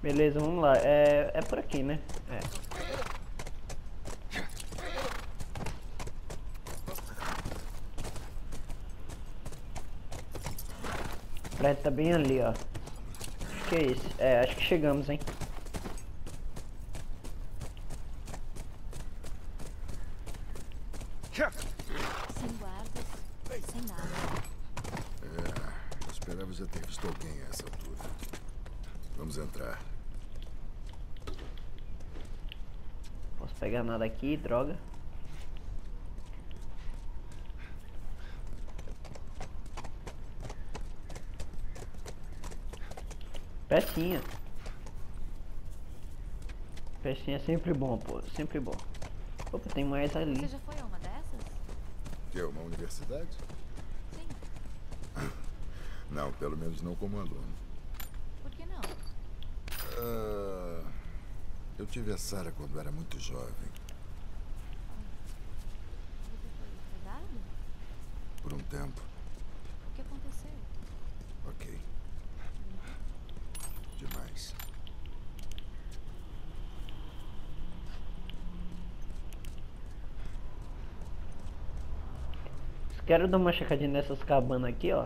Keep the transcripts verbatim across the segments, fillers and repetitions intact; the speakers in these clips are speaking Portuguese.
Beleza, vamos lá. É, é por aqui, né? É. O prédio tá bem ali, ó. Acho que é esse. É, acho que chegamos, hein? Sem guardas, sem nada. É, eu esperava já ter visto alguém a essa altura. Vamos entrar. Posso pegar nada aqui, droga. Pecinha. Pecinha é sempre bom, pô. Sempre bom. Opa, tem mais ali. Você já foi a uma dessas? Que é uma universidade? Sim. Não, pelo menos não como aluno. Por que não? Ah, eu tive a Sarah quando era muito jovem. Você foi pesado? Por um tempo. O que aconteceu? Ok. Demais. Quero dar uma checadinha nessas cabanas aqui, ó.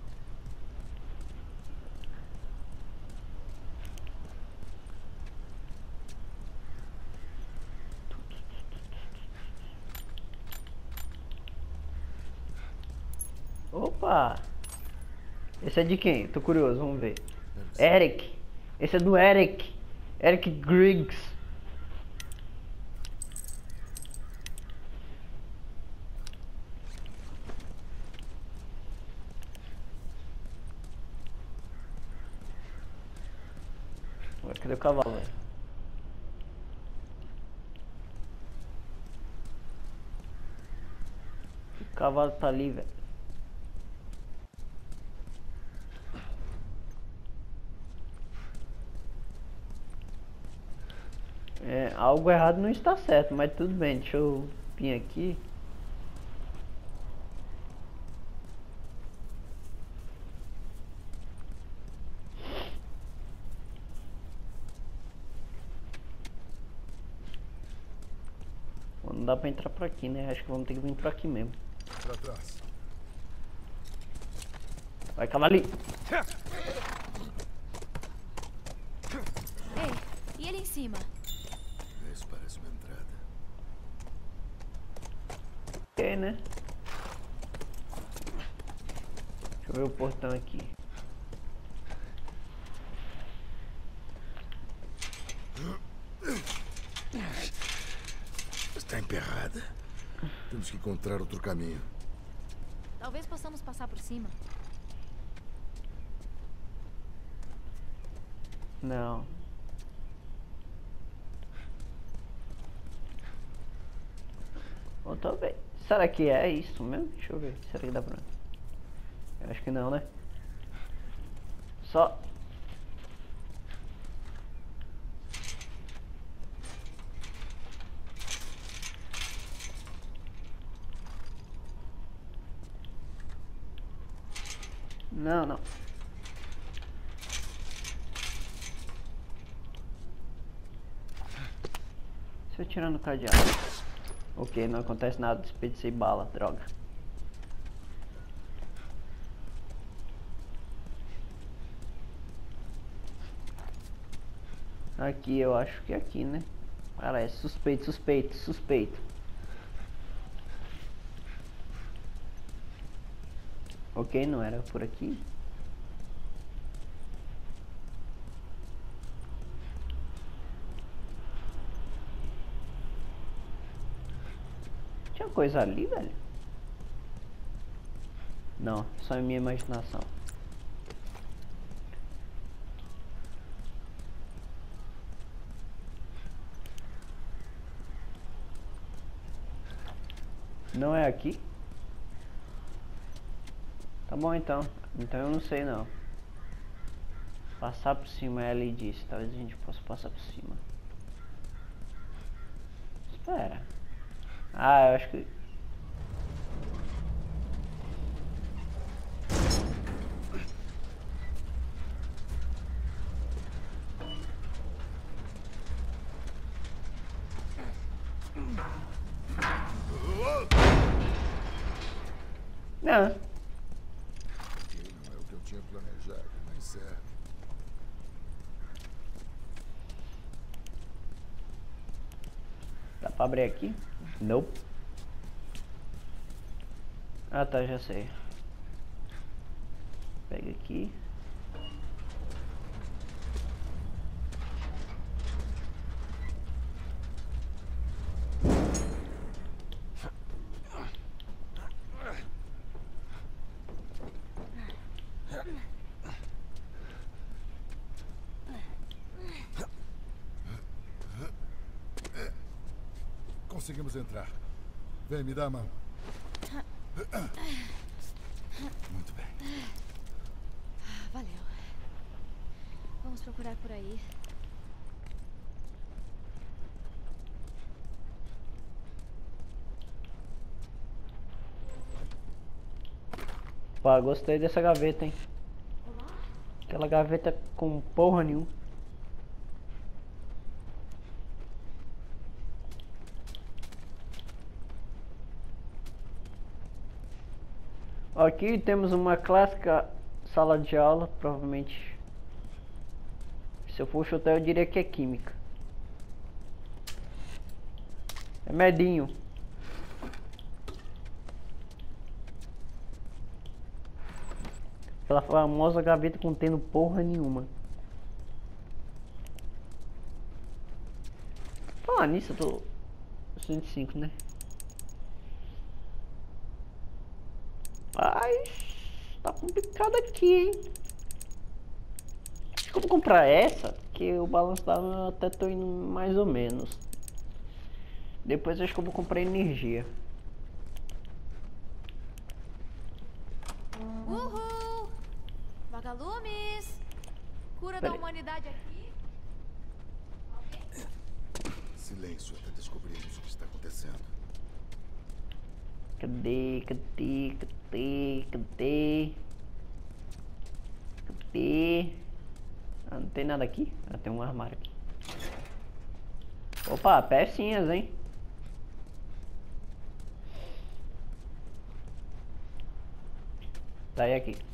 Opa! Esse é de quem? Tô curioso, vamos ver. Eric. Esse é do Eric. Eric Griggs. Ué, cadê o cavalo, velho? O cavalo tá ali, velho. É, algo errado não está certo, mas tudo bem, deixa eu vir aqui. Não dá pra entrar por aqui, né? Acho que vamos ter que vir por aqui mesmo. Pra trás. Vai, cavalinho. Ei, e ele em cima? Isso parece uma entrada. Ok, né? Deixa eu ver o portão aqui. Está emperrada. Temos que encontrar outro caminho. Talvez possamos passar por cima. Não. Ou talvez. Será que é isso mesmo? Deixa eu ver. Será que dá pra... Eu acho que não, né? Só... Não, não. Se eu tirar no cadeado. Ok, não acontece nada, desperdicei bala, droga. Aqui, eu acho que é aqui, né? Parece, suspeito, suspeito, suspeito. Ok, não era por aqui. Tinha coisa ali, velho? Não, só em minha imaginação. Não é aqui? Tá bom então. Então eu não sei não. Passar por cima, ela disse. Talvez a gente possa passar por cima. Espera. Ah, eu acho que... Não. Ok, não é o que eu tinha planejado, mas serve. Dá pra abrir aqui? Não. Ah tá, já sei. Pega aqui. Conseguimos entrar. Vem, me dá a mão. Muito bem. Valeu. Vamos procurar por aí. Pá, gostei dessa gaveta, hein? Aquela gaveta com porra nenhuma. Aqui temos uma clássica sala de aula, provavelmente. Se eu for chutar, eu diria que é química. É medinho. Aquela famosa gaveta contendo porra nenhuma. Falar nisso, eu tô cento e cinco, né? Mas tá complicado aqui, hein? Acho que eu vou comprar essa, porque o balanço dela até tô indo mais ou menos. Depois acho que eu vou comprar energia. Uhul! Vagalumes! Cura da Peraí. humanidade aqui? Silêncio até descobrirmos o que está acontecendo. Cadê, cadê, cadê, cadê? Cadê? Ah, não tem nada aqui? Ah, tem um armário aqui. Opa, pecinhas, hein? Tá aí aqui.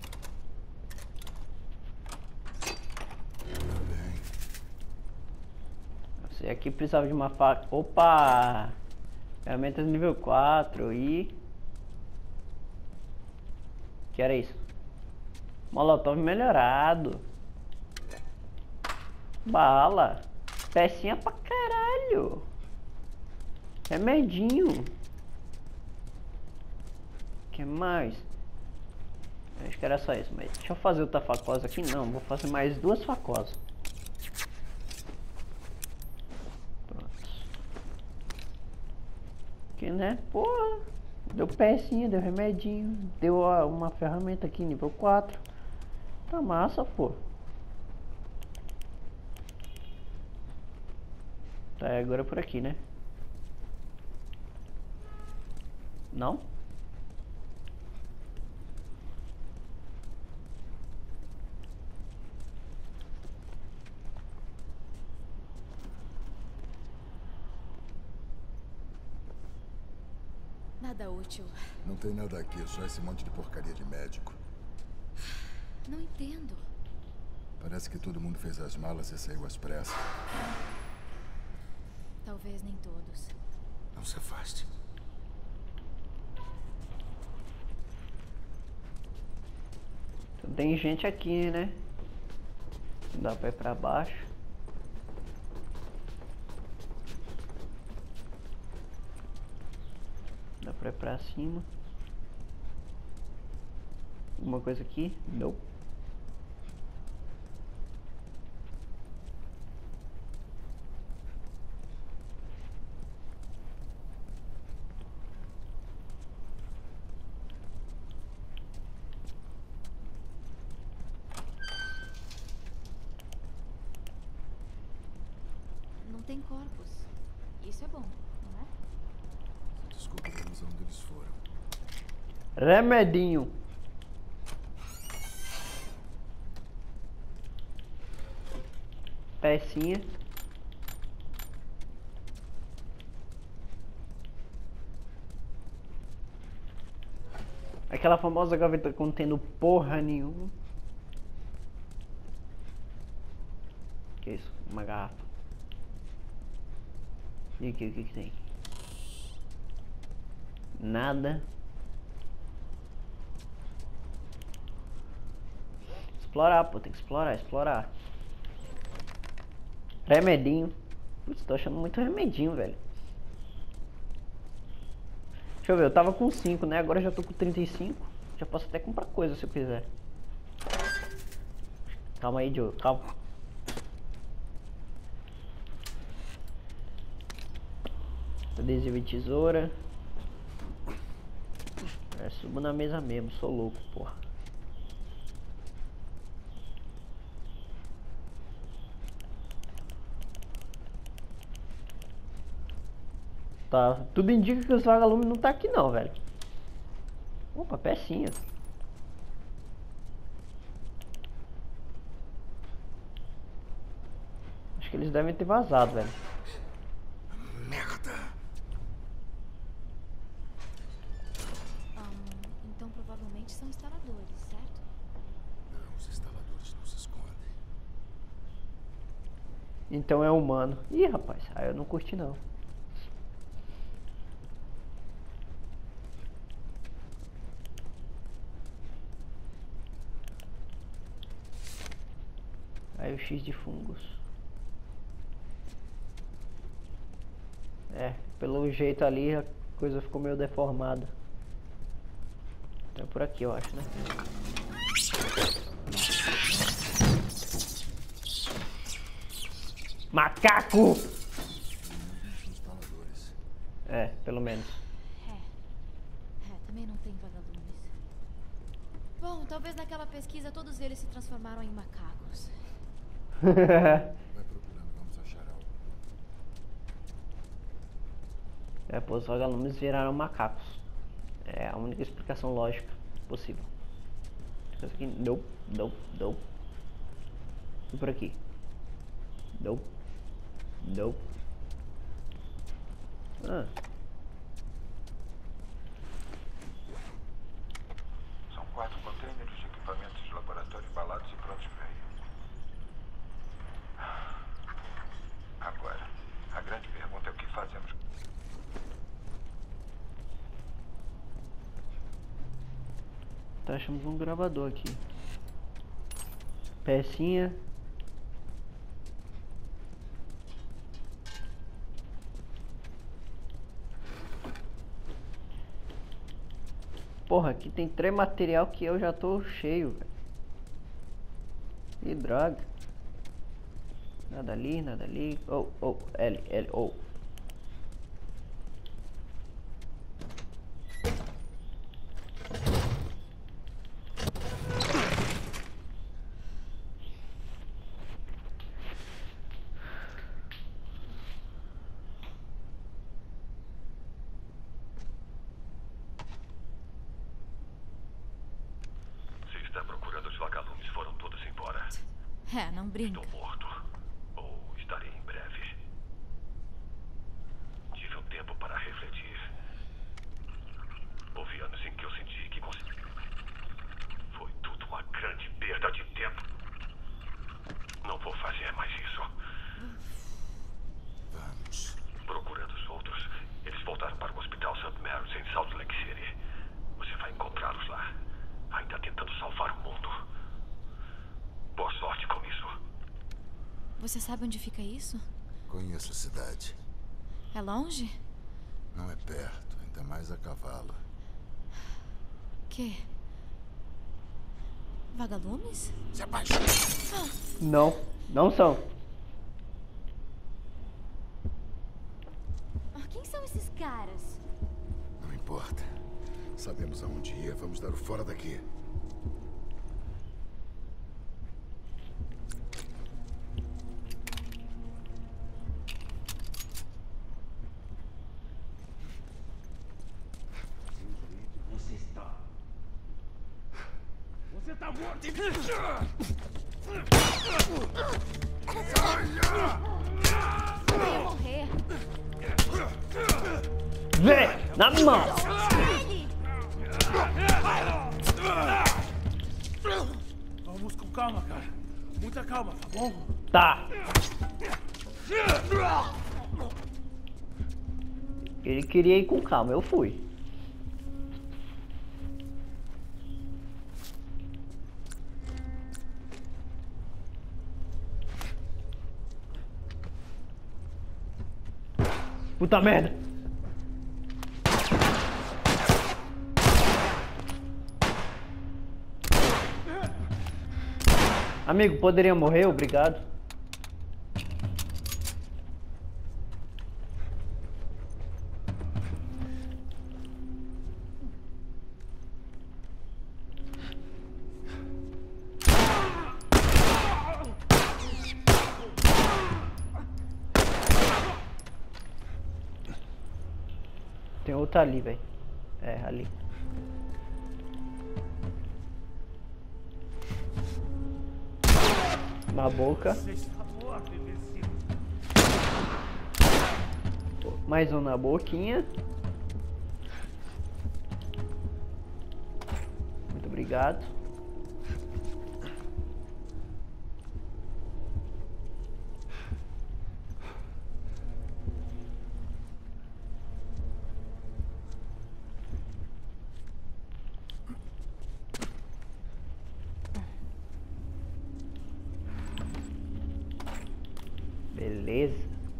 Esse aqui precisava de uma faca. Opa! Ferramentas nível quatro e... Que era isso? Molotov melhorado. Bala. Pecinha pra caralho. Remedinho. Que mais? Acho que era só isso, mas deixa eu fazer outra facosa aqui. Não, vou fazer mais duas facosas. Pronto. Que né? Porra. Deu pecinha, deu remedinho. Deu ó, uma ferramenta aqui, nível quatro. Tá massa, pô. Tá, agora por aqui, né? Não? Nada útil. Não tem nada aqui, só esse monte de porcaria de médico. Não entendo. Parece que todo mundo fez as malas e saiu às pressas. Talvez nem todos. Não se afaste. Então, tem gente aqui, né? Dá pra ir pra baixo. Dá pra ir pra cima. Alguma coisa aqui? Não. Não tem corpos. Isso é bom, não é? Descobriremos onde eles foram. Remedinho. Pecinha. Aquela famosa gaveta contendo porra nenhuma. Que isso? Uma garrafa. E aqui, o que que tem? Nada. Explorar, pô, tem que explorar, explorar. Remedinho. Putz, tô achando muito remedinho, velho. Deixa eu ver, eu tava com cinco, né? Agora eu já tô com trinta e cinco. Já posso até comprar coisa se eu quiser. Calma aí, Joe, calma. Adesivo e tesoura. É, subo na mesa mesmo, sou louco, porra. Tá, tudo indica que os vagalumes não tá aqui não, velho. Opa, pecinha. Acho que eles devem ter vazado, velho. Merda! Ahn, então provavelmente são instaladores, certo? Não, os instaladores não se escondem. Então é humano. Ih, rapaz, aí eu não curti não. Aí o X de fungos. É, pelo jeito ali a coisa ficou meio deformada. Então é por aqui, eu acho, né? Macaco! Os instaladores. É, pelo menos. É. É, também não tem vagalumes. Bom, talvez naquela pesquisa todos eles se transformaram em macacos. Vai procurando, vamos achar algo. É, pô, os vagalumes viraram macacos. É a única explicação lógica possível. Isso aqui, não, não, não. E por aqui? Não, não. Ah. São quatro contêineres de equipamentos de laboratório embalados e prontos para ir. Agora, a grande pergunta é o que fazemos. Tá, achamos um gravador aqui. Pecinha. Porra, aqui tem três material que eu já tô cheio, velho. Que droga. Nada ali, nada ali. Oh, oh, L, L, oh. Se está procurando os vagalumes, foram todos embora. É, não brinca. Estou morto. Ou estarei em breve. Tive um tempo para refletir. Houve anos em que eu senti que consegui. Foi tudo uma grande perda de tempo. Não vou fazer mais isso. Vamos. Procurando os outros, eles voltaram para o Hospital Saint Mary's em Salt Lake City. Você vai encontrá-los lá, ainda tentando salvar o mundo. Boa sorte com isso. Você sabe onde fica isso? Conheço a cidade. É longe? Não é perto, ainda mais a cavalo. Que? Vagalumes? Se abaixa. Não, não são. Ah, quem são esses caras? Não importa. Sabemos aonde ir, vamos dar o fora daqui. Você está. Você está morto! Eu ia morrer. Vê, na mão. Ele! Vamos com calma, cara. Muita calma, tá bom? Tá. Ele queria ir com calma, eu fui. Puta merda! Amigo, poderia morrer? Obrigado. Tem outra ali, velho. É, ali. Na boca. Mais um na boquinha. Muito obrigado. Beleza.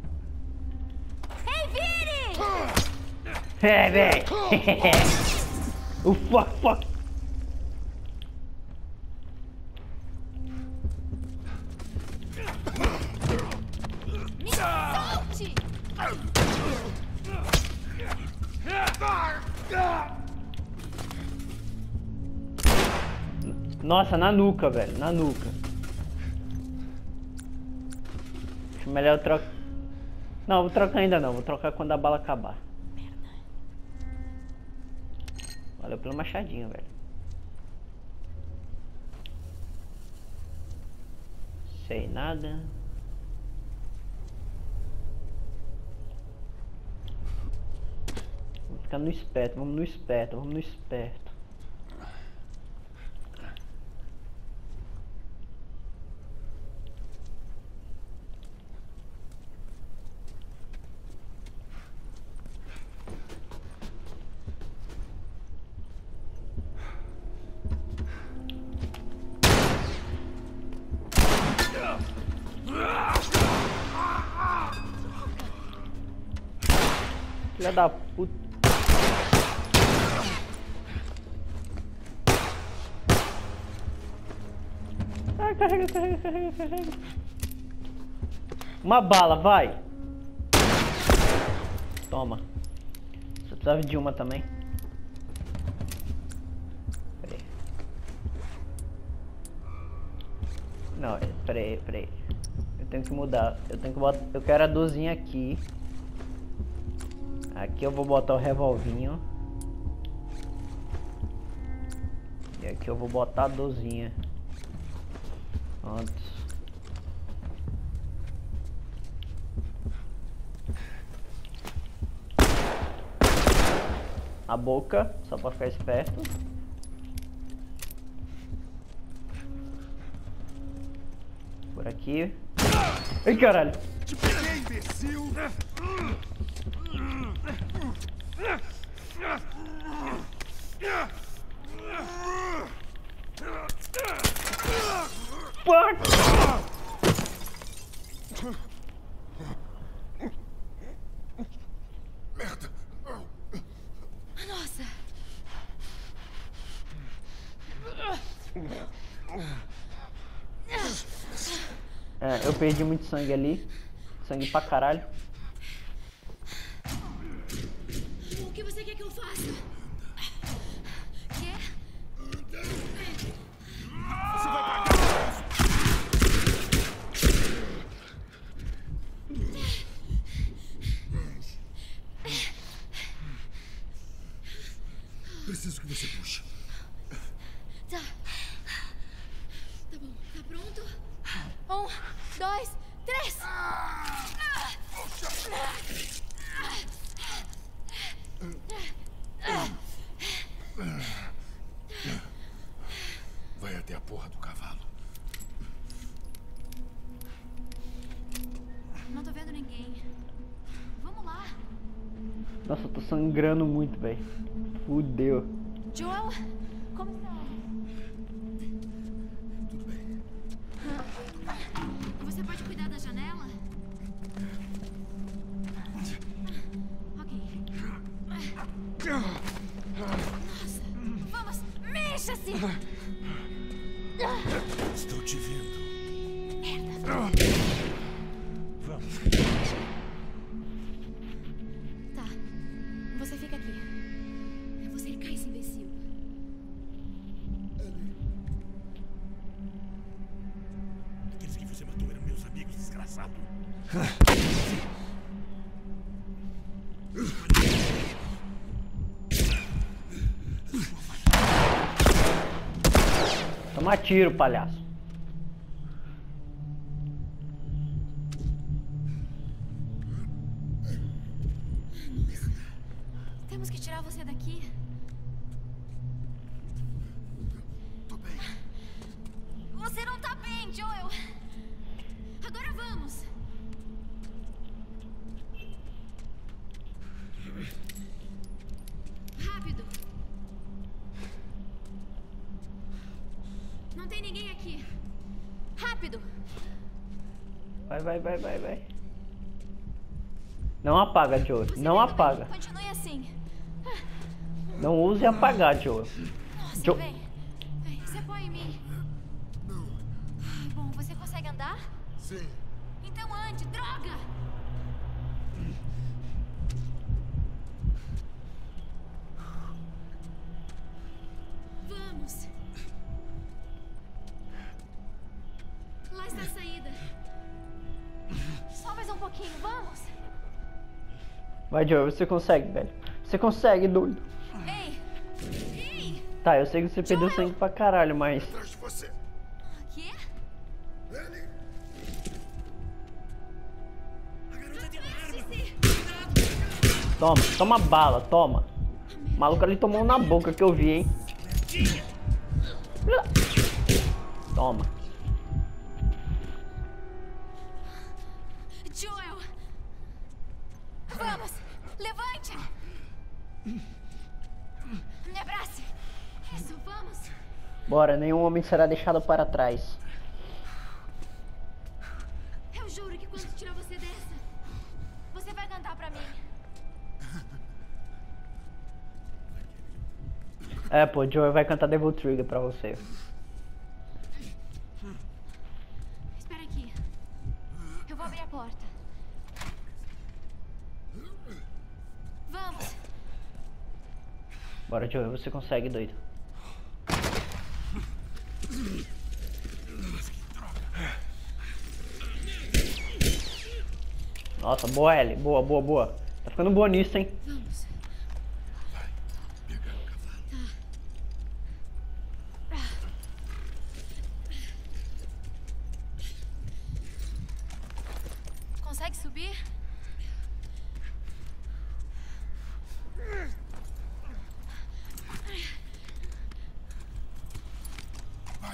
Ei, Vini! É, véi. O fuck, fuck. Me solte! Nossa, na nuca, velho. Na nuca. Acho melhor eu trocar. Não, vou trocar ainda não. Vou trocar quando a bala acabar. Valeu pelo machadinho, velho. Sei nada. Vamos ficar no esperto, vamos no esperto, vamos no esperto. Filha da puta. Ah, carrega, carrega, carrega, carrega. Uma bala, vai. Toma. Você precisava de uma também. Pera aí. Não, pera aí, pera aí. Eu tenho que mudar. Eu tenho que botar. Eu quero a dozinha aqui. Aqui eu vou botar o revolvinho. E aqui eu vou botar a dozinha. Antes. A boca, só pra ficar esperto. Por aqui. Ai, caralho! Te peguei, imbecil! Fuck! Merda! Nossa! É, eu perdi muito sangue ali. Sangue pra caralho. O que você quer que eu faça? Quê? Você vai pagar! Preciso que você puxe. Tá. Tá bom. Tá pronto? Um, dois, três! porra do cavalo. Não tô vendo ninguém. Vamos lá. Nossa, eu tô sangrando muito, velho. Fudeu. Joel, como está? Tudo bem. Você pode cuidar da janela? Ok. Nossa, vamos, mexa-se! Estou te vendo. Merda. Vamos. Tá, você fica aqui. Você cai, esse imbecil. Aqueles que você matou eram meus amigos, desgraçado. Toma tiro, palhaço. Temos que tirar você daqui. Tô bem. Você não tá bem, Joel. Agora vamos. Rápido. Não tem ninguém aqui. Rápido. Vai, vai, vai, vai, vai. Não apaga, Joel. Você Não vai tudo apaga. bem. Continue assim. Não use apagar, Joel. Nossa, Jo- vem. Vem, se apoia em mim. Não. Ai, bom, você consegue andar? Sim. Então ande, droga! Vamos. Lá está a saída. Só mais um pouquinho, vamos. Vai, Joel, você consegue, velho. Você consegue, doido. Ei! Ei! Tá, eu sei que você perdeu Joel! sangue pra caralho, mas... Atrás de você. Quê? Ele. Mexe-se! Toma, toma bala, toma. O maluco ali tomou um na boca que eu vi, hein. Toma. Joel! Vamos! Levante! Me abrace! Isso, vamos! Bora, nenhum homem será deixado para trás. Eu juro que quando tirar você dessa, você vai cantar pra mim. É, pô, Joel vai cantar Devil Trigger pra você. Espera aqui. Eu vou abrir a porta. Vamos! Bora, Joel, você consegue, doido. Nossa, boa, Ellie. Boa, boa, boa. Tá ficando boa nisso, hein? Vamos. Pegar o cavalo. Consegue subir? Vai.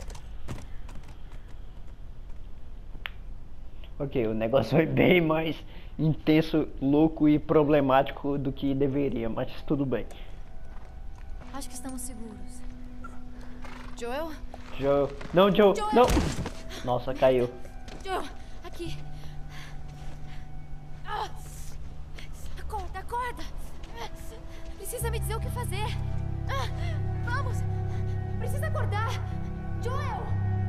Ok, o negócio foi bem mais intenso, louco e problemático do que deveria, mas tudo bem. Acho que estamos seguros. Joel? Joel. Não, Joel, Joel! não! Nossa, caiu. Joel, aqui. Ah! Acorda, acorda. Precisa me dizer o que fazer. Ah, vamos. Precisa acordar. Joel!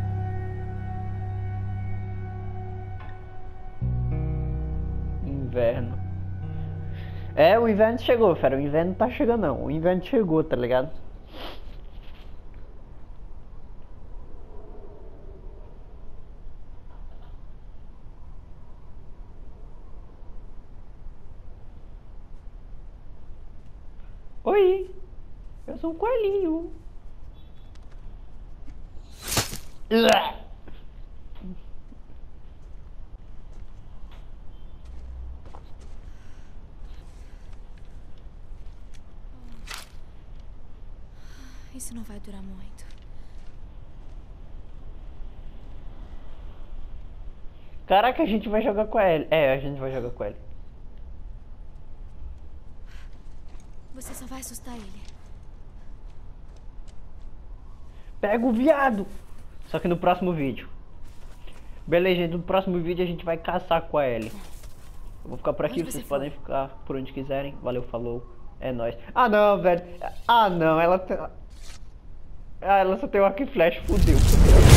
Inverno. É, o inverno chegou, fera. O inverno não tá chegando, não. O inverno chegou, tá ligado? Oi! Eu sou um coelhinho. Ué. Isso não vai durar muito. Caraca, a gente vai jogar com a Ellie. É, a gente vai jogar com a Ellie. Você só vai assustar ele. Pega o viado! Só que no próximo vídeo. Beleza, gente, no próximo vídeo a gente vai caçar com a Ellie. Eu vou ficar por aqui, Onde vocês você podem ficar por onde quiserem. Valeu, falou. É nóis. Ah não, velho. Ah não, ela tem... Ah, ela só tem um arco e flecha, fudeu.